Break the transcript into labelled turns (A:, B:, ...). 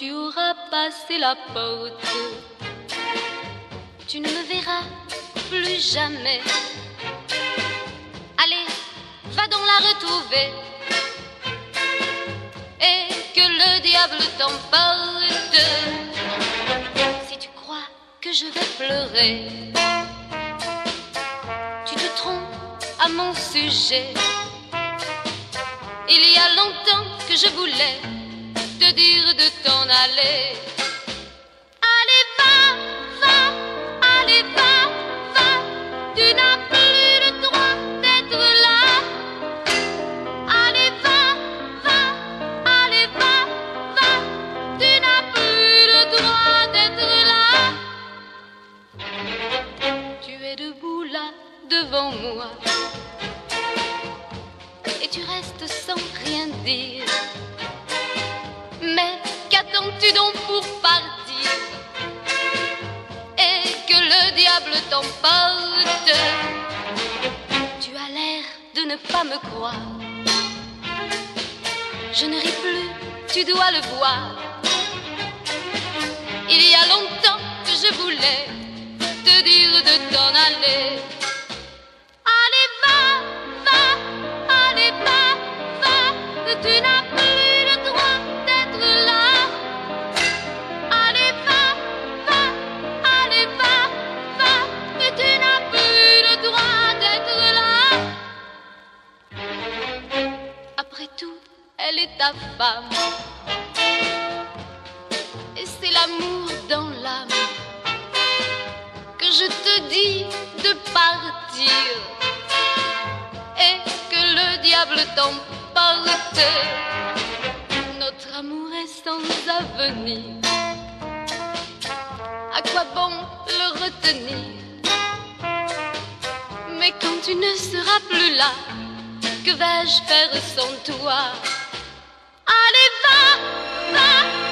A: tu auras passé la porte, tu ne me verras plus jamais. Allez, va donc la retrouver et que le diable t'emporte. Si tu crois que je vais pleurer, tu te trompes à mon sujet. Il y a longtemps que je voulais te dire de t'en aller. Allez, va, va, allez, va, va, tu n'as plus le droit d'être là. Allez, va, va, allez, va, va, tu n'as plus le droit d'être là. Tu es debout là, devant moi, et tu restes sans rien dire. Mais qu'attends-tu donc pour partir et que le diable t'emporte? Tu as l'air de ne pas me croire. Je ne ris plus, tu dois le voir. Il y a longtemps que je voulais te dire de t'en aller. Allez, va, va, allez, va, va, tu n'as plus le droit d'être là. Allez, va, va, allez, va, va, tu n'as plus le droit d'être là. Après tout, elle est ta femme, et c'est l'amour dans l'âme que je te dis de partir et que le diable t'emporte. Notre amour est sans avenir, à quoi bon le retenir? Mais quand tu ne seras plus là, que vais-je faire sans toi? Allez, va, va,